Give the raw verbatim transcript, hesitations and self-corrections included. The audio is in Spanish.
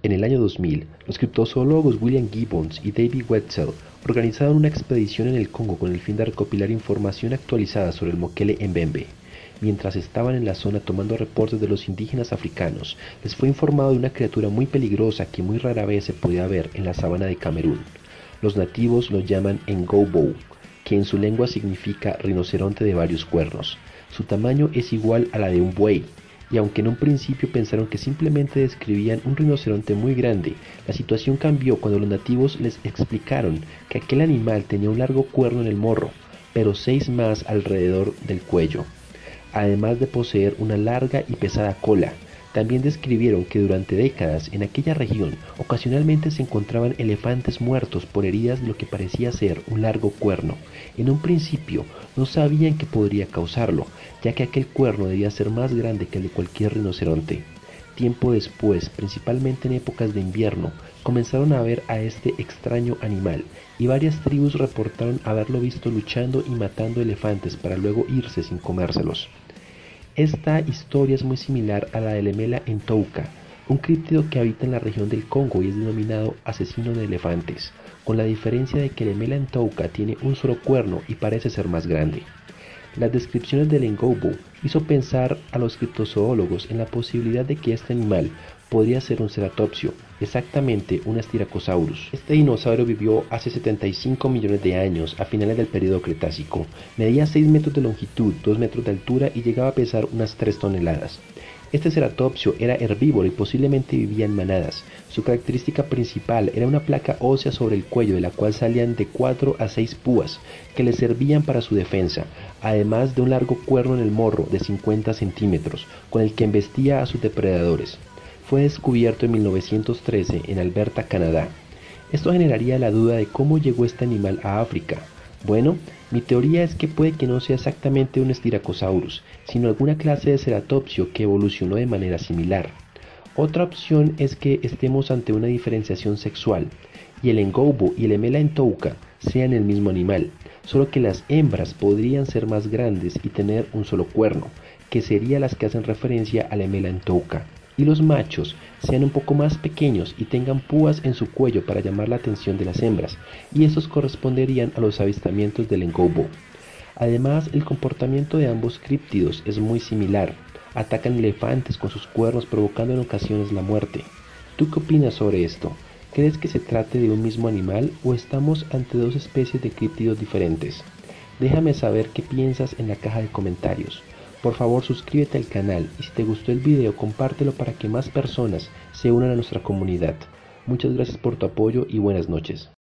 En el año dos mil, los criptozoólogos William Gibbons y David Wetzel organizaron una expedición en el Congo con el fin de recopilar información actualizada sobre el Mokele Mbembe. Mientras estaban en la zona tomando reportes de los indígenas africanos, les fue informado de una criatura muy peligrosa que muy rara vez se podía ver en la sabana de Camerún. Los nativos lo llaman Ngoubo, que en su lengua significa rinoceronte de varios cuernos. Su tamaño es igual a la de un buey, y aunque en un principio pensaron que simplemente describían un rinoceronte muy grande, la situación cambió cuando los nativos les explicaron que aquel animal tenía un largo cuerno en el morro, pero seis más alrededor del cuello, además de poseer una larga y pesada cola. También describieron que durante décadas en aquella región ocasionalmente se encontraban elefantes muertos por heridas de lo que parecía ser un largo cuerno. En un principio no sabían qué podría causarlo, ya que aquel cuerno debía ser más grande que el de cualquier rinoceronte. Tiempo después, principalmente en épocas de invierno, comenzaron a ver a este extraño animal, y varias tribus reportaron haberlo visto luchando y matando elefantes para luego irse sin comérselos. Esta historia es muy similar a la del Emela Ntouka, un críptido que habita en la región del Congo y es denominado asesino de elefantes, con la diferencia de que el Emela Ntouka tiene un solo cuerno y parece ser más grande. Las descripciones del Ngoubo hizo pensar a los criptozoólogos en la posibilidad de que este animal podría ser un ceratopsio, exactamente un Styracosaurus. Este dinosaurio vivió hace setenta y cinco millones de años a finales del período Cretácico. Medía seis metros de longitud, dos metros de altura y llegaba a pesar unas tres toneladas. Este ceratopsio era herbívoro y posiblemente vivía en manadas. Su característica principal era una placa ósea sobre el cuello de la cual salían de cuatro a seis púas que le servían para su defensa, además de un largo cuerno en el morro de cincuenta centímetros con el que embestía a sus depredadores. Fue descubierto en mil novecientos trece en Alberta, Canadá. Esto generaría la duda de cómo llegó este animal a África. Bueno, mi teoría es que puede que no sea exactamente un Styracosaurus, sino alguna clase de ceratopsio que evolucionó de manera similar. Otra opción es que estemos ante una diferenciación sexual, y el Ngoubo y el Emela Ntouka sean el mismo animal, solo que las hembras podrían ser más grandes y tener un solo cuerno, que serían las que hacen referencia al Emela Ntouka, y los machos sean un poco más pequeños y tengan púas en su cuello para llamar la atención de las hembras, y estos corresponderían a los avistamientos del Ngoubo. Además, el comportamiento de ambos críptidos es muy similar. Atacan elefantes con sus cuernos, provocando en ocasiones la muerte. ¿Tú qué opinas sobre esto? ¿Crees que se trate de un mismo animal o estamos ante dos especies de críptidos diferentes? Déjame saber qué piensas en la caja de comentarios. Por favor, suscríbete al canal y si te gustó el video compártelo para que más personas se unan a nuestra comunidad. Muchas gracias por tu apoyo y buenas noches.